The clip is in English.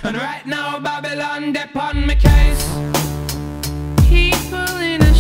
And right now Babylon, they on my case. People in a